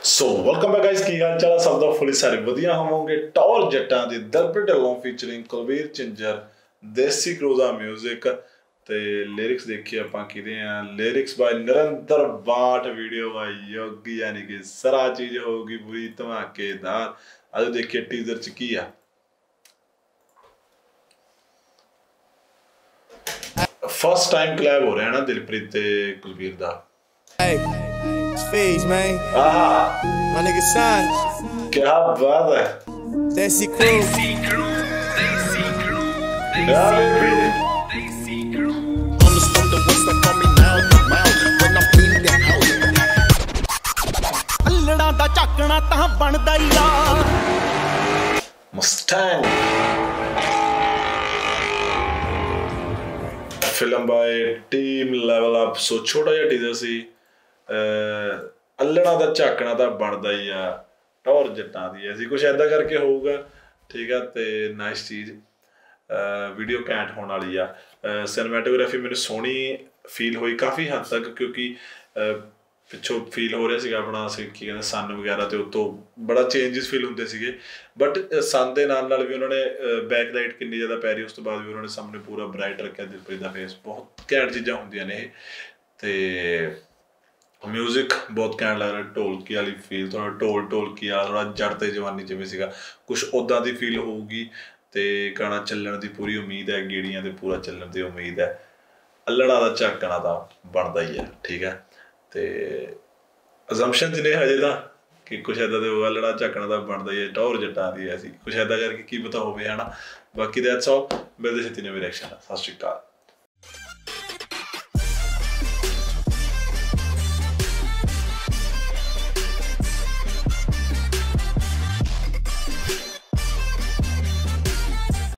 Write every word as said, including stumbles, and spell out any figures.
So welcome back guys, की हाल चाल सब दा फुली सारे वधिया होवोगे। टौर जट्टां दी दिलप्रीत ढिल्लों फीचरिंग कुलबीर झिंजर, देसी क्रू दा म्यूजिक ते लिरिक्स देखिए आपां किदे आ। Lyrics by Narinder, Batth video by Yogi, यानी कि सारा चीज होगी पूरी धमाकेदार। आज देखिए टीजर च की आ। फर्स्ट टाइम कोलैब हो रहा है ना दिलप्रीत ते कुलबीर दा। Phase, man. Ah, my nigga son. क्या बात है। Desi Créw. Desi Créw. Yeah, baby. Desi Créw. On the stone, the ones that call me now, now when I'm in the house. अल्लड़ा दा झाकना तां बनदा ही आ। Mustang. Film by team level up. So छोटा जिहा टीजर सी। अल्लड़ा दा झाकना तां बनदा ही आ, टौर जट्टां दी ऐसी कुछ ऐदा करके होऊगा। ठीक है, ते नाइस चीज़। वीडियो कैंट होने वाली आ। सिनेमैटोग्राफी मैंने सोहनी फील हुई काफ़ी हद तक, क्योंकि पिछों फील हो रहा सीगा अपना की कहते सन वगैरह, तो उत्तों बड़ा चेंजिस फील होंदे सीगे। बट सन दे नाल नाल भी उन्होंने बैक लाइट कितनी ज़्यादा पै रही, उस तो बाद भी उन्होंने सामने पूरा ब्राइट रखा दिलप्रीत दा फेस। बहुत घैंट चीज़ां होंदियां ने। ते म्यूजिक बहुत घैंट लग रहा है। ढोलकी वाली फील, थोड़ा ढोल ढोलकी वाला थोड़ा जड़ ते जवानी जिवें सीगा कुछ उदां दी फील होगी। ते गाना चलण दी पूरी उम्मीद है, गेड़ियां दे पूरा चलण दी उम्मीद है। अल्लड़ा दा झाकना दा बनदा ही है। ठीक है, ते अजम्पशन ने हजे तां कि कुछ ऐदा दे अल्लड़ा झाकना दा बनदा ही है। टौर जट्टां दी ऐसी कुछ ऐदा करके की पता होवे, है ना। बाकी दैट्स ऑल। मिलदे छेती नवीं रिएक्शन। सत श्री अकाल।